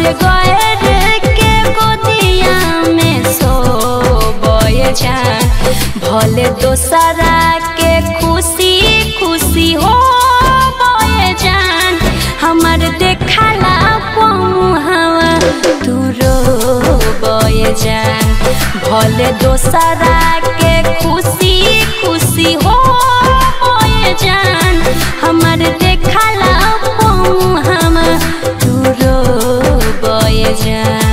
अजगर के गोदिया में सोबे जान भले दोसरा के खुशी खुशी हो बोए जान हमार देखला पमुहावा तू रोबे जान भले दोसरा के खुशी खुशी हो बोए जान हमार देखला पमुहावा तू रोबे जान।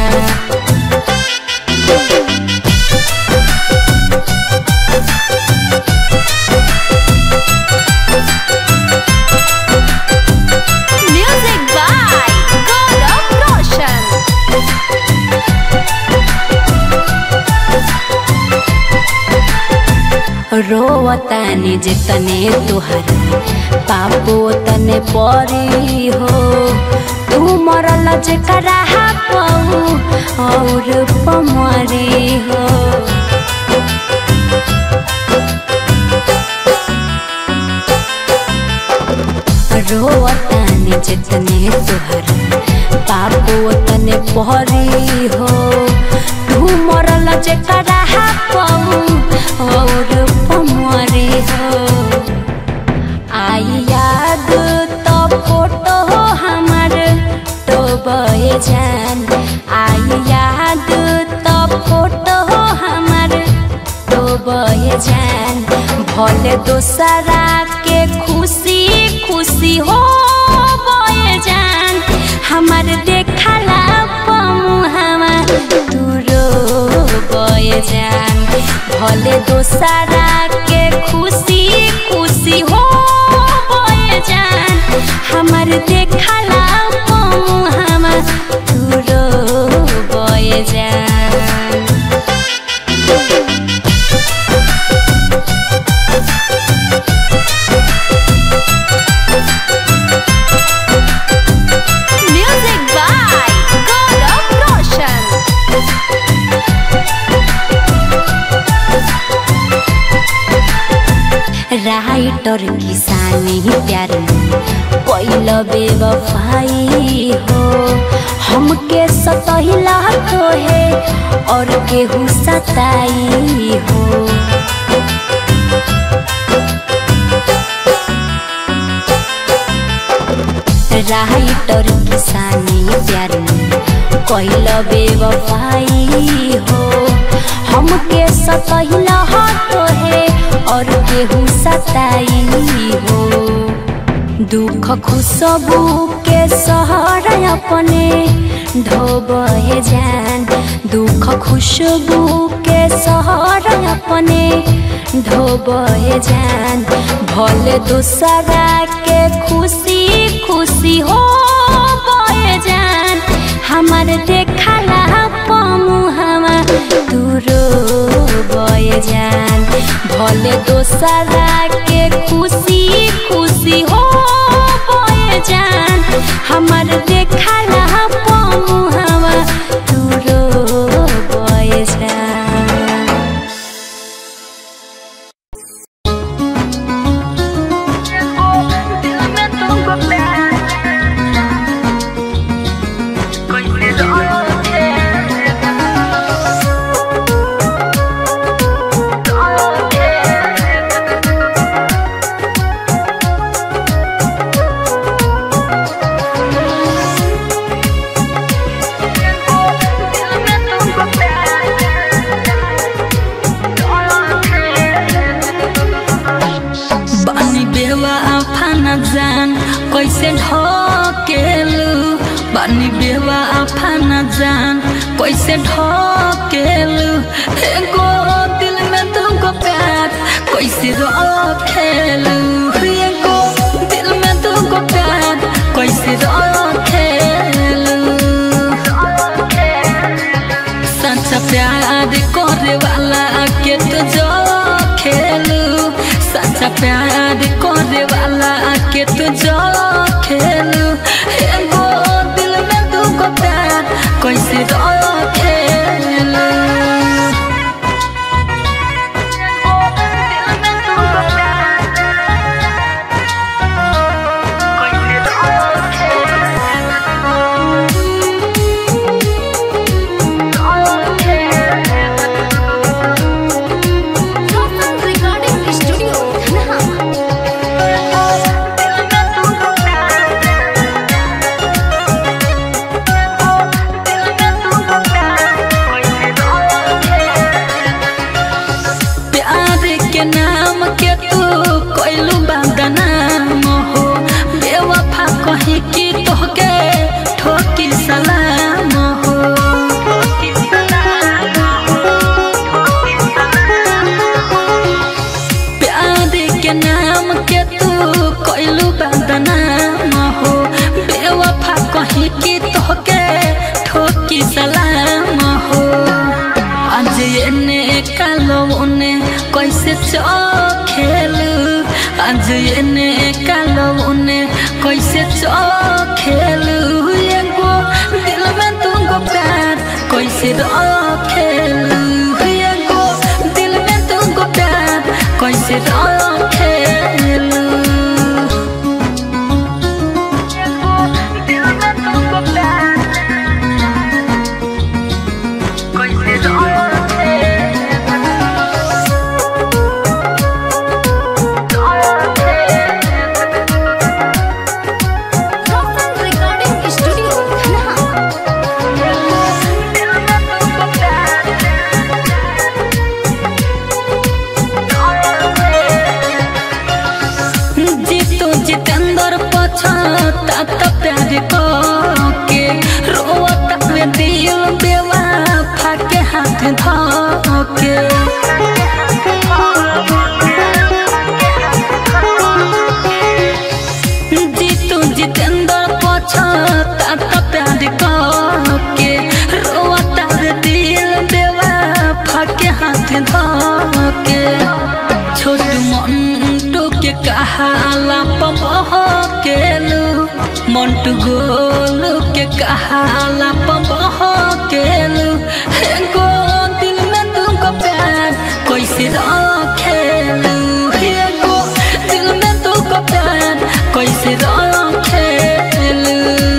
रोवतानी जितने तुहरा पापो तने परी हो तू मरल जेकरा पाऊ और पमरी हो। रोवतानी जितने तुहरा पापो तने परी हो तू मरल जेकरा पाऊ और पमरी हो। आई याद तो फोटो हमार तो बहे जान आई याद तो फोटो हमार तो बहे जान भले दोसरा के खुशी खुशी हो बहे जान हमार देखला पमुहावा तू रोबे जान भले दोसरा के खुशी खुशी हो बोए जान हमार देखला पमुहावा तू रोबे जान। राइटर किसानी प्यार कोइल बेवफाई हो हमके सतहिला तो है और केहू सताई हो। राइटर किसानी प्यार कोइल बेवफाई हो हमके सतहिला तो है और केहू सताई हो। दुख खुशबू के सहारा अपने ढोबे जान दुख खुशबू के सहारा अपने ढोबे जान भले दूसरा के खुशी खुशी हो बोए जान हमार देखला पमुहावा तू रोबे जान भले दोसरा के खुशी खुशी हो बोए जान हमार देखला पमुहावा तू रोबे जान। कैसे ढकेलू बानी बेवफा न जान कैसे ढकेलू एगो दिल में तुमको प्यार कैसे रखेलू एगो दिल में तुमको प्यार कैसे रखेलू। सच्चा प्यार करे वाला के तो जो खेलू सच्चा प्यार करे वाला के तो जो खेलू एगो दिल में तुमको प्यार कैसे रखेलू। कैसे चखेलू आज एने कालो उने कैसे चखेलू एगो दिल में तुमको प्यार कैसे रखेलू एगो दिल में तुमको प्यार कैसे रखेलू प्यार के रोता में दिल बेवफा के हाथ धोके जीतू जितेंद्र पछता प्यार के रोता में दिल बेवफा के हाथ धोके छोट मंटू के कहाला पबहकेलू मंटू गोलू के कहाला पबहकेलू एगो दिल में तुमको प्यार कैसे रखेलू एगो दिल में तुमको प्यार कैसे रखेलू।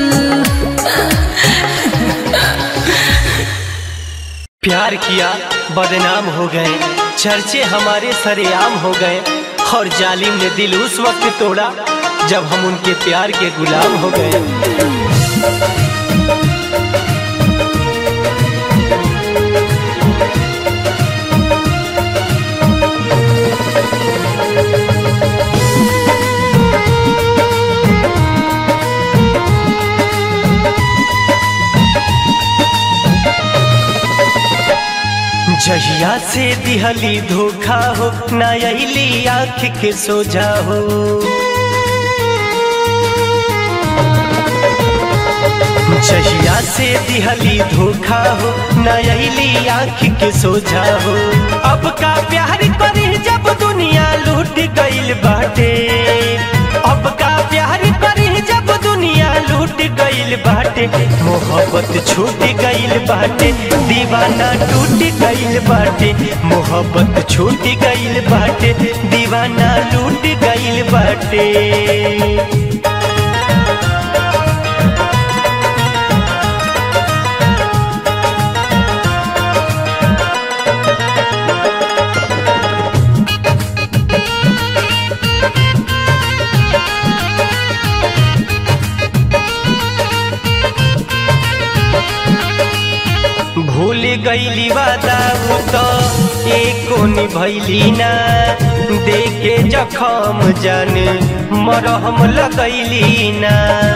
प्यार किया बदनाम हो गए, चर्चे हमारे सरेआम हो गए और जालिम ने दिल उस वक्त तोड़ा जब हम उनके प्यार के गुलाम हो गए। जहिया से दिहली धोखा हो ना अली आँख के सोझा हो, जहिया से दिहली धोखा हो ना अली आँख के सोझा हो। अब का प्यार करी जब दुनिया लूट गइल बाटे, अब का प्यार करी जब दुनिया लूट गइल बाटे। मोहब्बत छूट गइल बाटे, दीवाना टूट गइल बाटे। मोहब्बत छूट गइल बाटे, दीवाना लूट गइल बाटे। भूल गइली वादा तो एको निभैली ना, देखे जखम जान मरहम लगैली ना।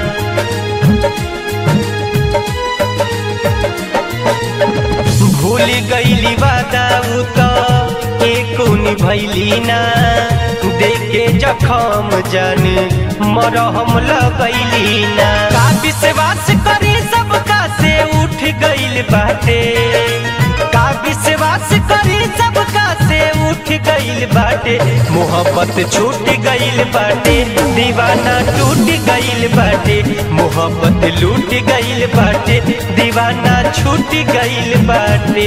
भूल गइली वादा तो एको निभैली ना, देखे जखम जान मरहम लगैली ना। का विश्वास करी सबका से उठ गइल बाटे, का विश्वास करी सबका से उठ गइल बाटे। मोहब्बत छूट गइल बाटे, दीवाना टूट गइल बाटे। मोहब्बत लूट गइल बाटे, दीवाना छूट गइल बाटे।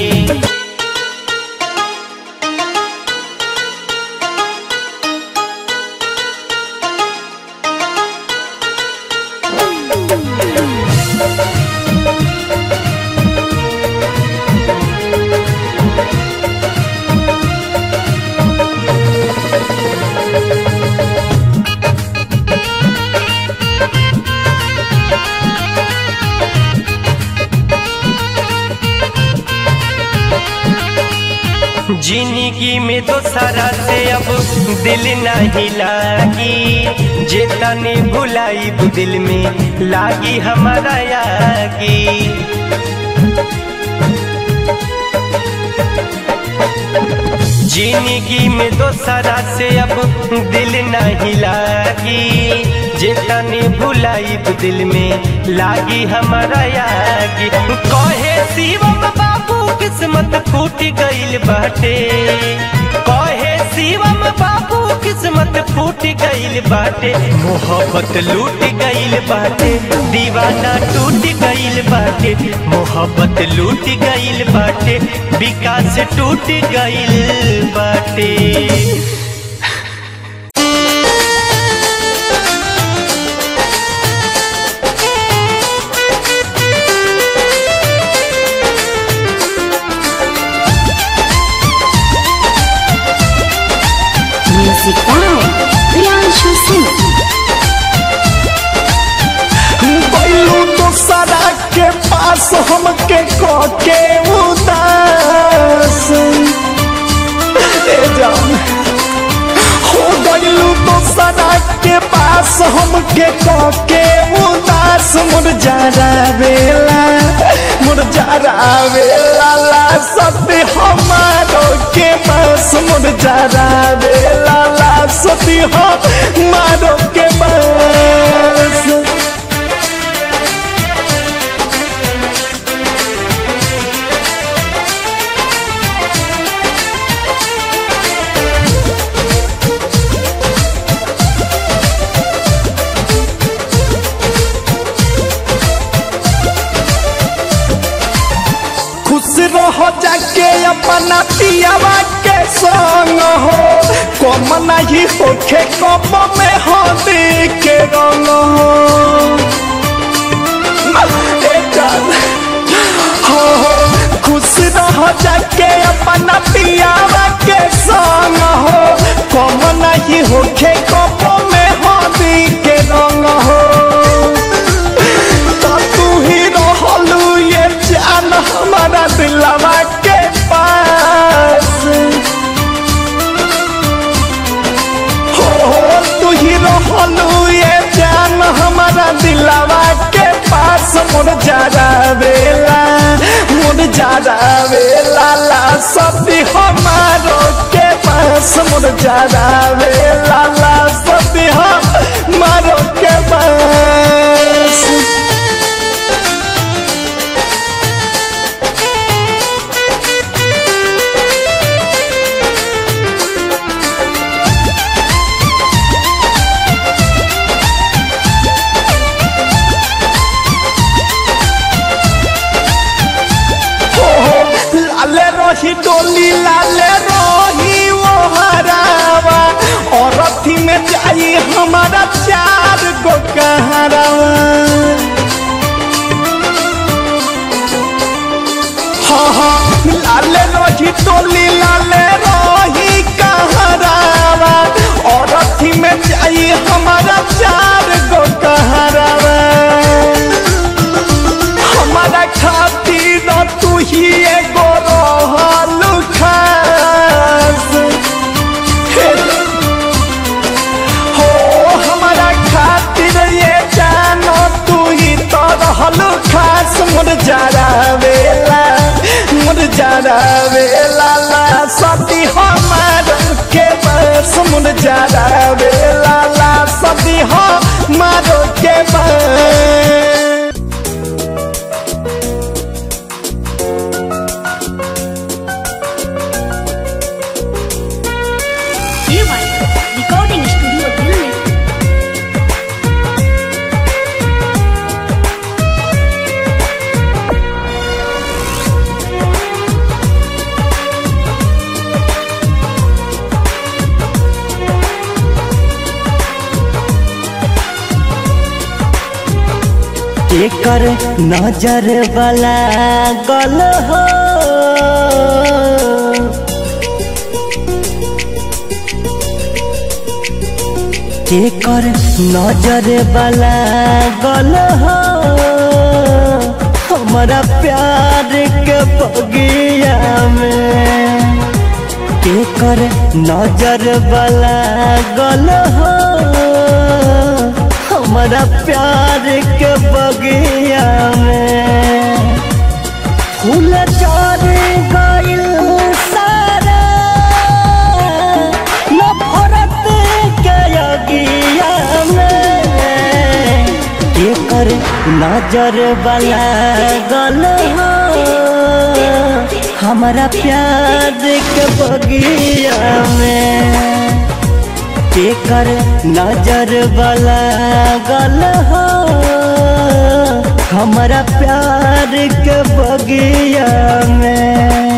जिंदगी में तो सारा से अब दिल नहीं लागी, जेता ने भुलाई तो दिल में लागी हमारा यागी। जिंदगी में तो सारा से अब दिल नहीं लागी, जेता ने भुलाई तो दिल में लागी हमारा यागी। कहे शिवम बाबू किस्मत फूट गइल बाटे, कहे किस्मत फूट गइल बाटे, मोहब्बत लूट गइल बाटे, दीवाना टूट गइल बाटे, मोहब्बत लूट गइल बाटे, विकास टूट गइल बाटे। Music by Priyanshu Singh। बैलू दूसरा के पास हमके के उदास हो गइलू दूसरा के पास हमके के उदास मुरझारा वेला ला सती हमारो के पास मुरझारा वेला ला सती हमारो के पास। हो जाके अपना पियावा के संग हो, कम नहीं होखे कम में हो के रंग हो, खुश रह जाके अपना पियावा के संग हो, कम नहीं होखे कम में हो के रंग हो। तो तू ही रहलू ये जान हमारा दिलवा के पास हो, तू ही रहलू ये जान हमारा दिलवा के पास। मुरझारा वेला ला सती हमारो के पास, मुरझारा वेला ला सती हमारो के पास। लाले रही डोली लाले रही वो हरावा, और अथी में जाई हमारा 4 गो कहरावा। हाँ लाले रही डोली लाले रही कहरावा, और अथी में जाई हमारा 4 गो कहरावा। हमारा खातिर तू ही एगो रहलू खास हो, हमारा खातिर ये जानो तू ही तो रहलू खास। मुरझारा वेला ला सती हमारो के पास, मुरझारा वेला ला सती हमारो के पास। Recording studio Delhi. एकर नजर वाला गल हो, एकर नजर वाला गल हो, हमारा प्यार के बगिया में। एकर नजर वाला गल हो, हमारा प्यार के बगिया में। फूल चढ़ गइल सारा नफरत के अगिया में। एकर नजर वाला गल हो, हमारा प्यार के बगिया में। केकर नजर वाला गल हो हमारा प्यार के बगिया में।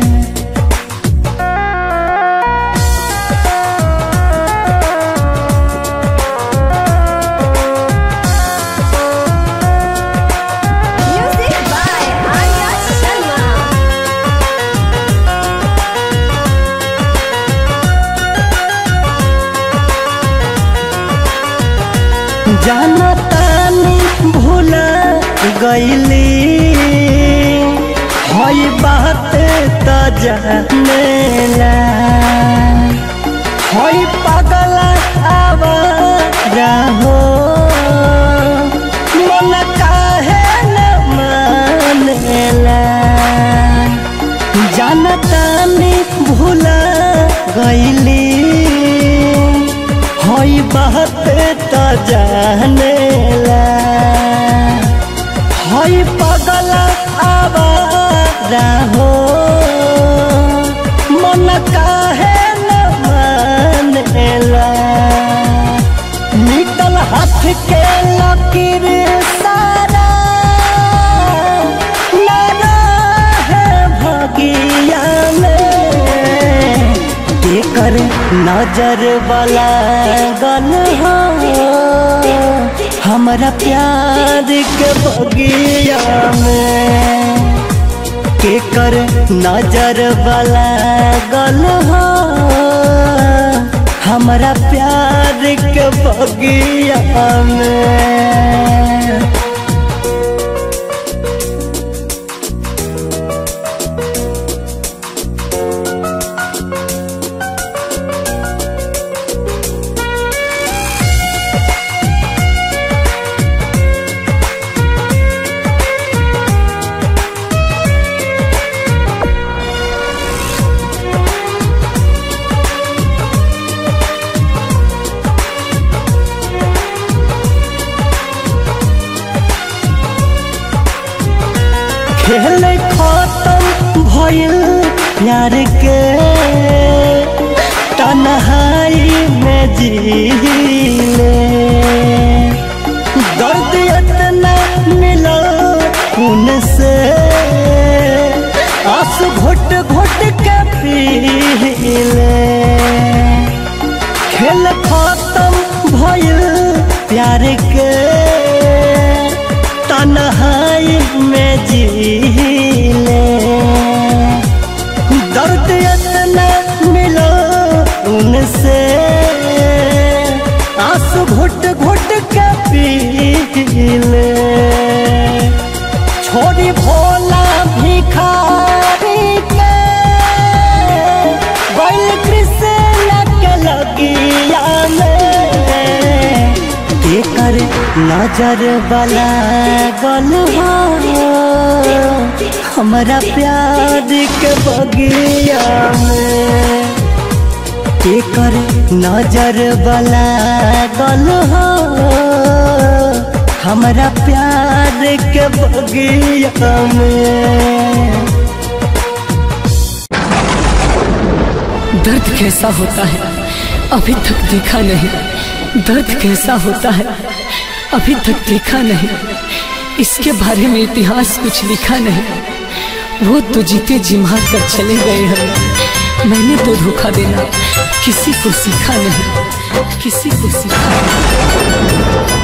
Music by Arya Sharma. जाना तानी भूला गईली हई बात त जानेला हई पागल आवारा हो मन काहे न मानेला। जाना तानी भूला गईली हई बात त जानेला हई पागल आवारा हो मन काहे न मानेला। निकल हाथ के लकीर सारा ना है भगिया में। केकर नजर वाला गल हो हमारा प्यार के बगिया में। केकर नजर वाला गल हो हमारा प्यार के बगिया में। खेल खत्म भइल प्यार के तन्हाई में जीले। दर्द इतना मिला उनसे आंसू घुट घुट के पीले। खेल खत्म भइल प्यार के तन्हाई में जीले। दर्द इतना मिला उनसे आंसू घुट घुट के पीले। छोड़ी भोला भिखारी के बैल कृष्ण के लगिया में। केकर नजर वाला गल हो हमारा प्यार के बगिया में। केकर नजर वाला गल हो हमारा प्यार के बगिया में। दर्द कैसा होता है अभी तक देखा नहीं, दर्द कैसा होता है अभी तक देखा नहीं। इसके बारे में इतिहास कुछ लिखा नहीं। वो तो जीते जी मार कर चले गए हैं। मैंने तो धोखा देना किसी को सीखा नहीं, किसी को सीखा नहीं।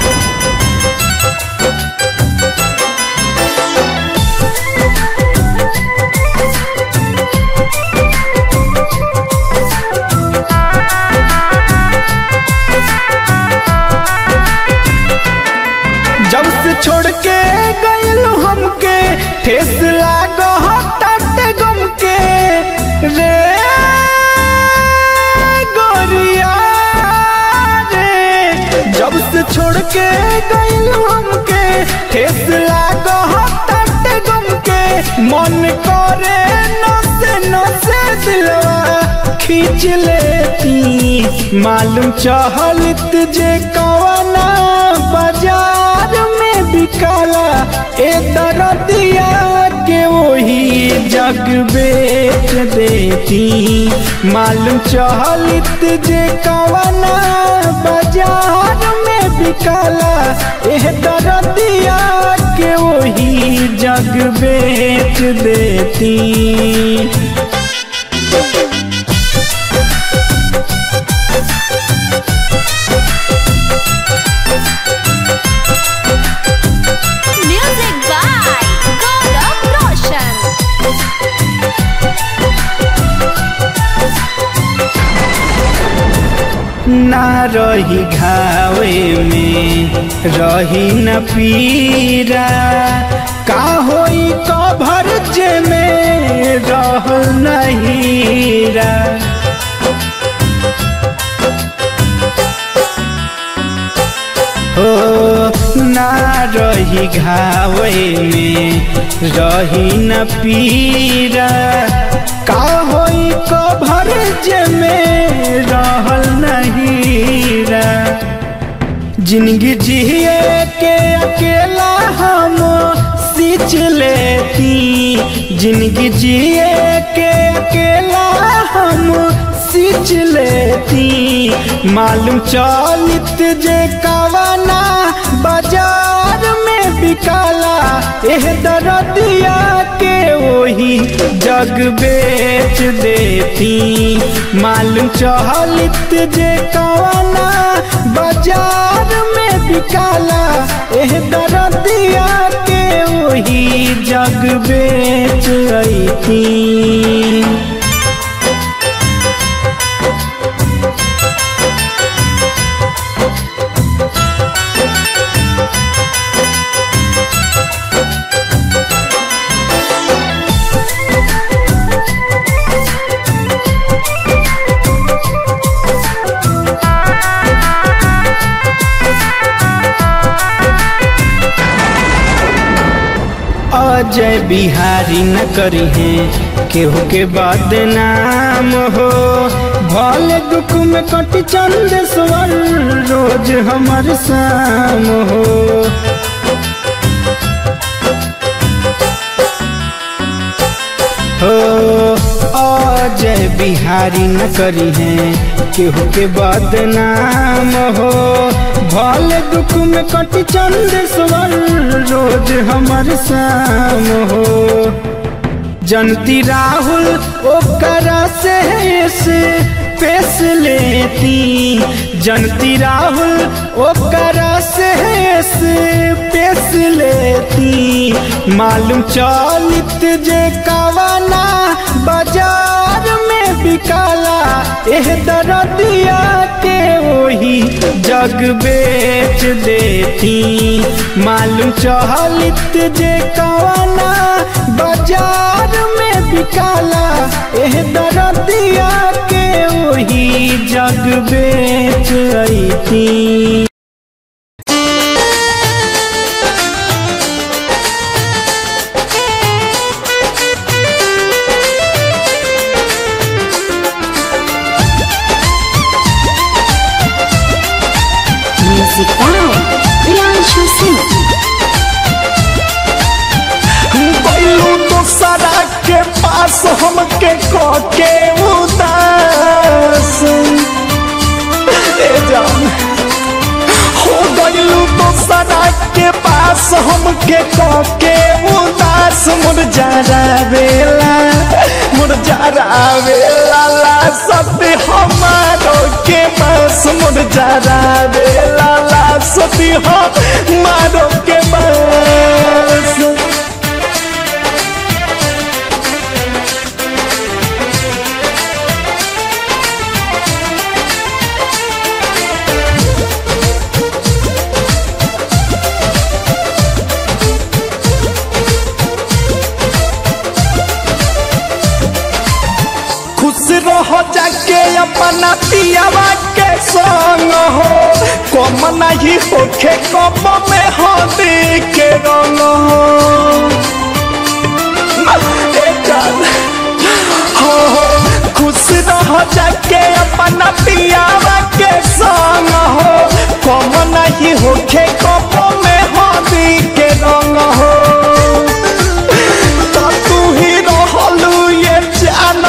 जब से छोड़ के गइल हमके ठेस लागो हटाते गम के रे गोरिया रे। जब से छोड़ के गइल हमके ठेस लागो हटाते गम के। मन करे नसे नसे दिलवा खींच लेती। मालूम चहलत जे कवना बाजार में बिकाला ए दरदिया के वही जग बेच बेच देती। मालूम चलित जे कवना बाजार में बिकाला एह दरदिया के वही जग बेच देती। Music by Gaurav Roshan. ना रही घावे में रही न पीरा, का होई कभर जे में रहल नहीरा। हो ना रही घावे में रही न पीरा, का होई कभर जे में रहल नहीरा। जिंदगी जिए के अकेला हम सींच लेती। जिंदगी जिए के अकेला हम सींच लेती। मालूम चलित जे कवना बाजार में बिकाला एह दरदिया के वही जग बेच देती। मालूम चलित जे कवना बाजार में बिकाला एह दरदिया के वही जग बेच अइती। अजय बिहारी न करी है केहू के बदनाम हो। भले दुख में कटी चंदेश्वर रोज हमर शाम हो। अजय बिहारी न करी है केहू के बदनाम हो। भले दुख में कटी चंदेश्वर रोज हमर शाम हो। जनती राहुल ओकरा से पेश लेती। जनती राहुल ओकरा से पेश लेती। मालूम चलित जे कवना बाजार में बिकाला एह दरदिया के वही जग बेच देती। मालूम चलित जे कवना बाजार में बिकाला एह दरदिया के वही जग बेच अइती। Music by Priyanshu Singh. बैलू दूसरा के पास हमके के उदास ए जान हो। बैलू दूसरा के पास हमके के उदास। मुरझारा वेला ला सब हमारो के पास। मुरझारा वेला ला सब हमारो के पास। रह जाके अपना पियावा के संग हो। कम नहीं होखे कम में हदी के रंग हो। खुश रह जाके अपना पियावा के संग हो। कम नहीं होखे कम में हदी के रंग हो। तो तू ही रहलू ये जान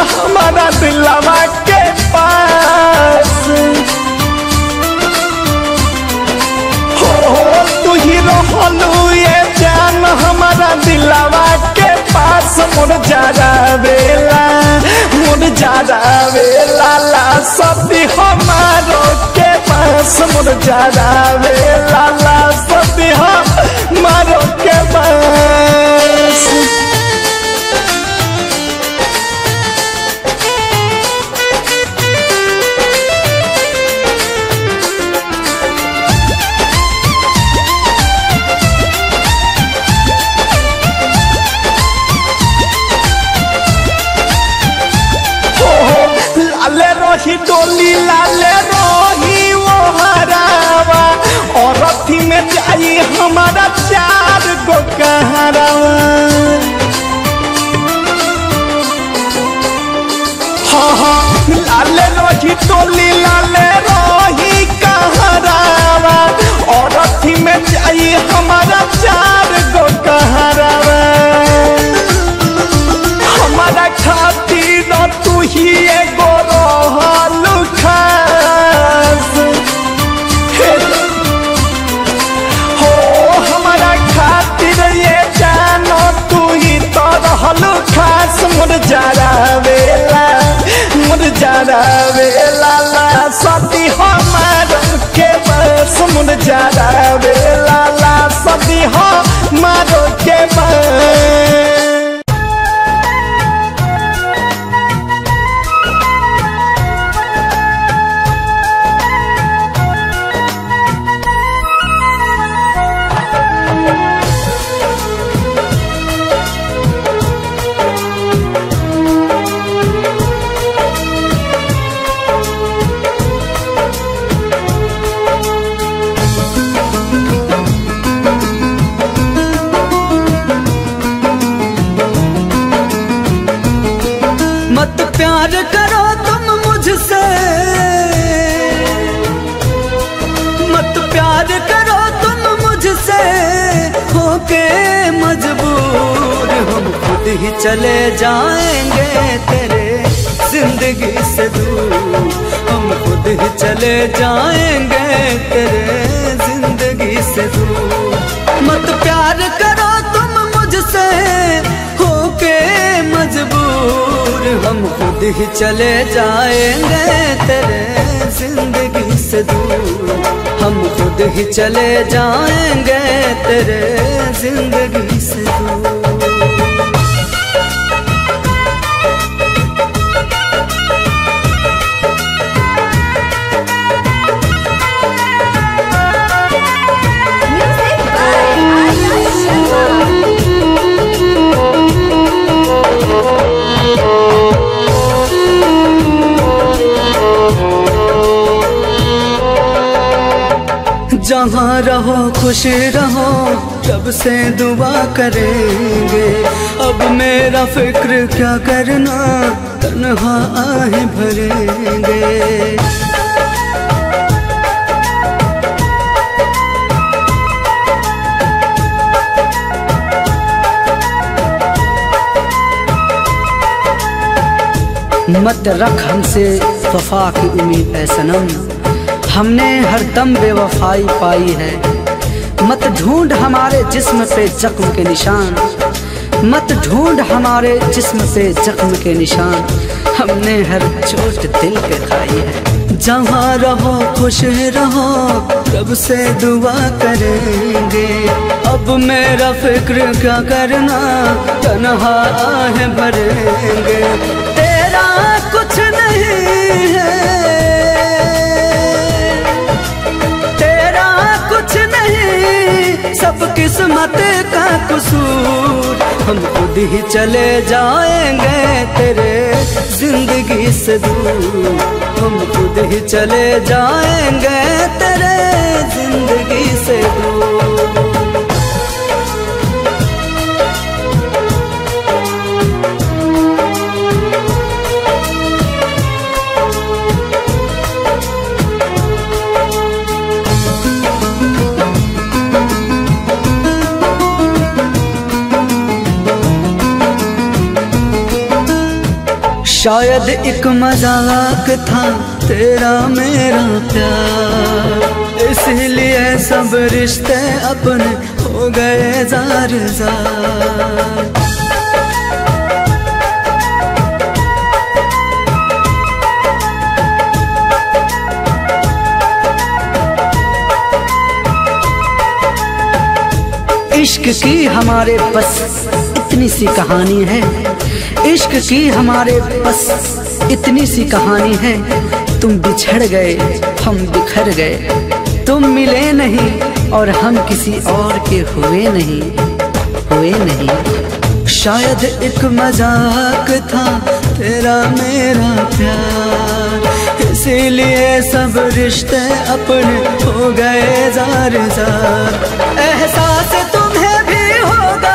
मुरझावे लाला सती हमारो के पास मुरझावे लाला सती हमारो के पास। लाले रोही डोली लाले रोही वो हरावा और रथी में जाई हमारा 4 गो कहरावा। हाँ हाँ लाले रोही डोली लाले रोही कहरावा और रथी में जाई हमारा 4 गो कहरावा। हमारा खातिर तू ही एगो रहल खास हो हमारा खातिर ये जानो तू ही तो रहल खास। मुरझावे लाला सती हमारो के पास मुरझावे लाला सती हमारो के पास। मत प्यार करो तुम मुझसे, मत प्यार करो तुम मुझसे, होके मजबूर हम खुद ही चले जाएंगे तेरे जिंदगी से दूर। हम खुद ही चले जाएंगे तेरे जिंदगी से दूर। मत प्यार करो तुम मुझसे, होके मजबूर हम खुद ही चले जाएंगे तेरे जिंदगी से दूर। हम खुद ही चले जाएंगे तेरे जिंदगी से दूर। जहाँ रहो खुश रहो रब से दुआ करेंगे। अब मेरा फिक्र क्या करना तन्हा आहें भरेंगे। मत रख हमसे वफा की उम्मीद ऐ सनम, हमने हर दम बेवफाई पाई है। मत ढूंढ हमारे जिस्म पे जख्म के निशान, मत ढूंढ हमारे जिस्म पे जख्म के निशान, हमने हर चोट दिल पे खाई है। जहाँ रहो खुश रहो रब से दुआ करेंगे। अब मेरा फिक्र क्या करना तन्हा आहें भरेंगे। तेरा कुछ नहीं है, कुछ नहीं सब किस्मत का कसूर। हम खुद ही चले जाएंगे तेरे जिंदगी से दूर। हम खुद ही चले जाएंगे तेरे जिंदगी से दूर। शायद एक मजाक था तेरा मेरा प्यार, इसलिए सब रिश्ते अपने हो गए जार जार। की हमारे बस इतनी सी कहानी है, इश्क की हमारे बस इतनी सी कहानी है। तुम बिछड़ गए हम बिखर गए, तुम मिले नहीं और हम किसी और के हुए नहीं। शायद एक मजाक था तेरा मेरा प्यार, इसीलिए सब रिश्ते अपने हो गए जार जार। एहसास तुम्हें भी होगा,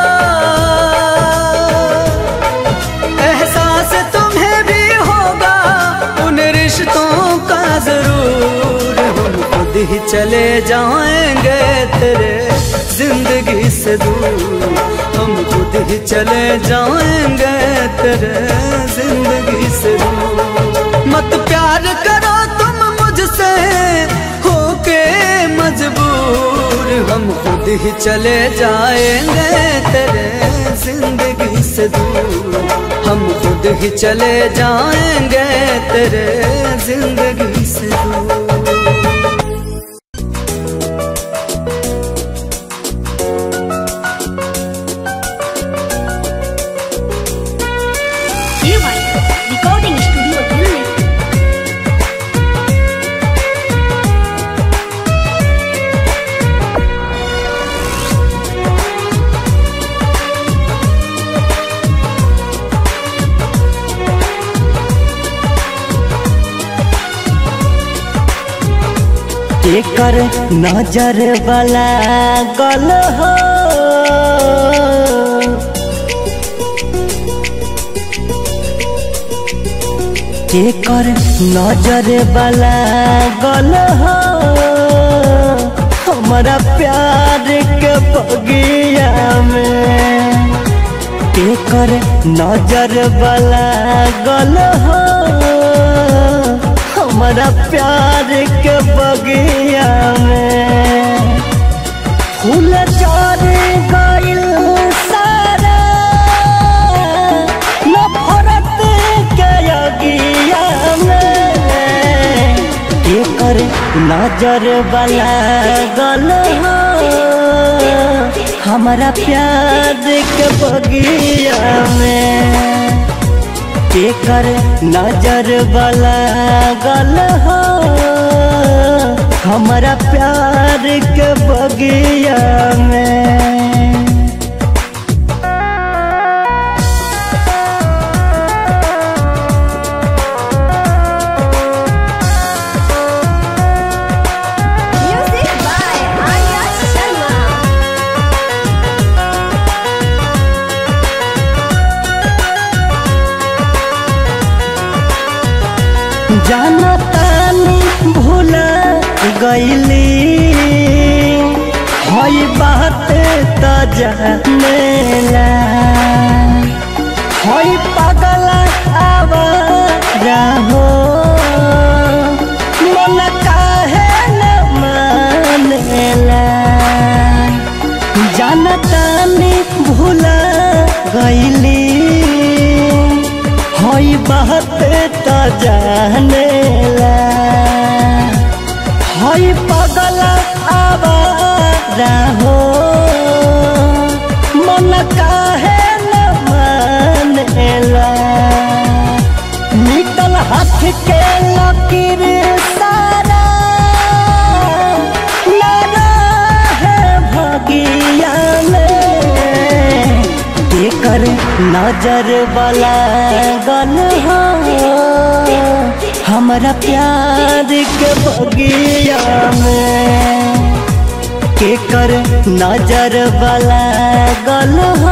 एहसास तुम्हें भी होगा उन रिश्तों का जरूर। हम खुद ही चले जाएंगे तेरे जिंदगी से दूर, हम खुद ही चले जाएंगे तेरे जिंदगी से दूर। मत प्यार करो तुम मुझसे होके मजबूर, हम खुद ही चले जाएंगे तेरे जिंदगी से दूर, हम खुद ही चले जाएंगे तेरे जिंदगी से दूर। एकर नजर वाला गल हो, एकर नजर वाला गल हो, हमारा प्यार के बगिया में। एकर नजर वाला गल हो, हमारा प्यार के बगिया में। फूल चार गइल सारा नफरत के अगिया में। एकर नजर वाला गल हो, हमारा प्यार के बगिया में। एकर नजर वाला गल हो, हमारा प्यार के बगिया में। जाना तानी भूला गईली हई बात त जानेला, हई पागल आवारा हो मन काहे न मानेला। जाना तानी भूला गईली हई बात त जानेला, हई पागल आवारा हो मन काहे न मानेला। निकल हाथ के लकीर सारा लगा है भगिया में। एकर नजर वाला गल हो, हमारा प्यार के बगिया में। एकर नजर वाला गल हो,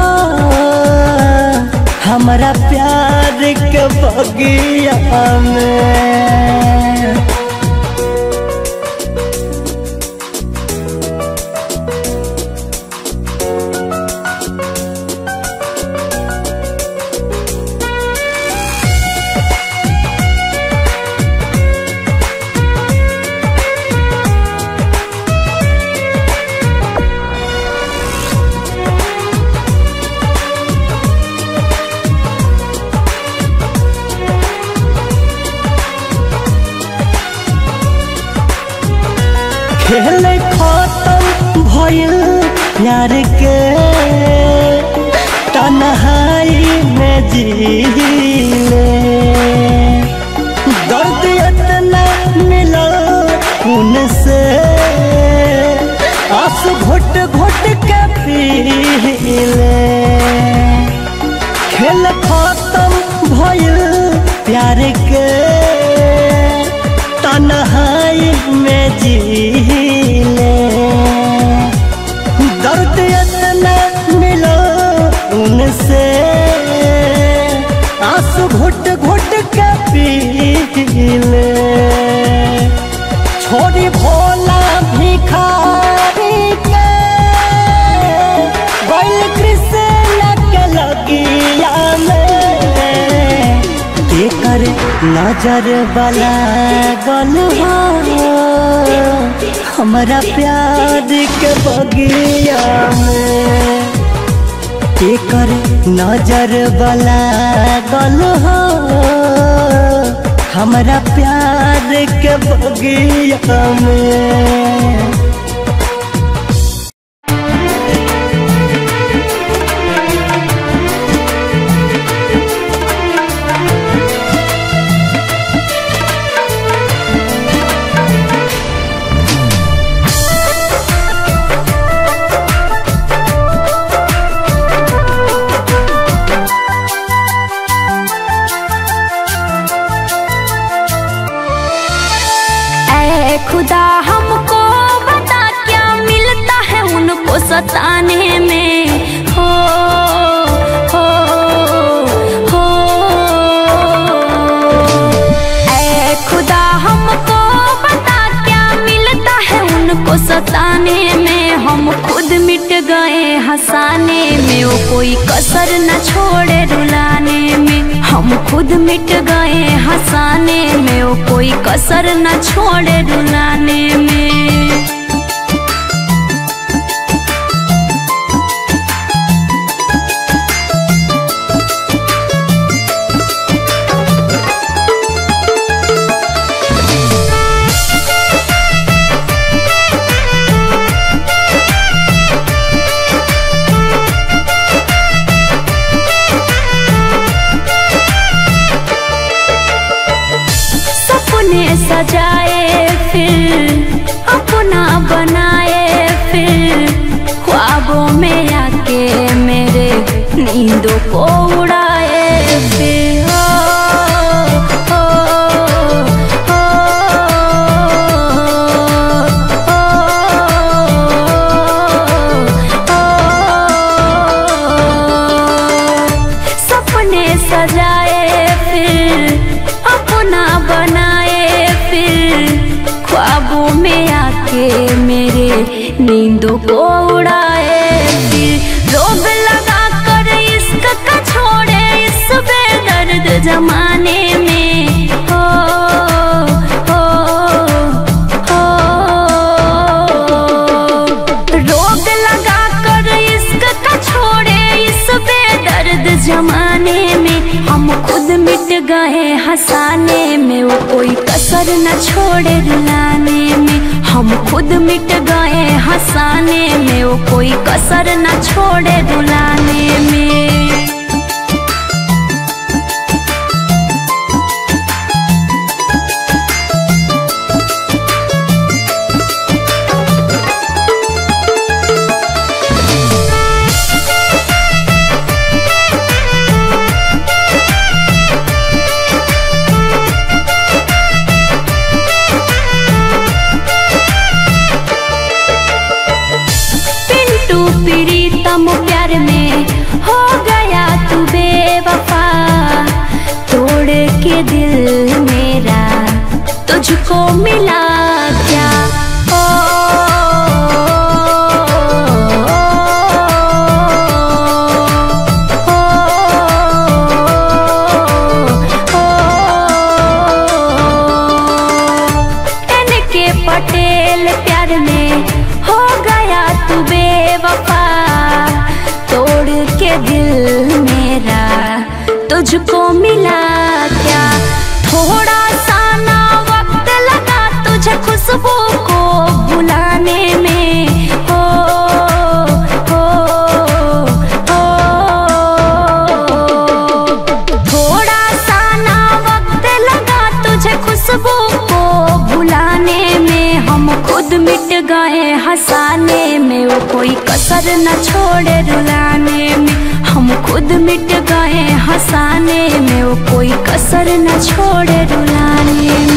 हमारा प्यार के बगिया में। खेल खत्म भइल प्यार के तन्हाई में जी ले। दर्द इतना मिला उनसे आंसू घुट घुट के पी ले। खेल खत्म भइल प्यार के तन्हाई में जी ले। दर्द इतना मिला उनसे आंसू घुट घुट के पी ले। छोड़ी भोला भिखारी के बैल कृष्ण के लगिया में तेकर नजर वाला गलवा हमारा प्यार के बगिया में। तेकर नजर वाला गलवा हमारा प्यार के बगिया में। खुदा हमको बता क्या मिलता है उनको सताने में। हो ऐ खुदा हमको बता क्या मिलता है उनको सताने में। हम खुद मिट गए हंसाने में वो कोई कसर न छोड़े रुलाने में। हम खुद मिट गए हंसाने में वो कोई कसर न छोड़े रुलाने में। सजाए फिर अपना बनाए फिर ख्वाबों में आके मेरे नींदों को उड़ाए फिर। सपने सजाए फिर अपना बनाए फिर ख्वाबों में आके मेरे नींदों को उड़ाए फिर। रोग लगा कर इश्क का छोड़े इस बेदर्द जमाने में। हो रोग लगा कर इश्क का छोड़े इस बेदर्द जमाने में। हम खुद मिट गए हंसाने में वो कोई कसर न छोड़े रुलाने में। हम खुद मिट गए हंसाने में वो कोई कसर न छोड़े रुलाने में। प्रीतम प्यार में हो गया तू बेवफा। तोड़ के दिल मेरा तुझको मिला क्या। इनके पटेल प्यार में हो गया तू बेवफा। तोड़ के दिल मेरा तुझको मिला क्या। थोड़ा सा ना वक्त लगा तुझे खुशबू को बुलाने में। हो खुशबू को भुलाने में हम खुद मिट गए हंसाने में, वो कोई कसर न छोड़े रुलाने में। हम खुद मिट गए हंसाने में, वो कोई कसर न छोड़े रुलाने में।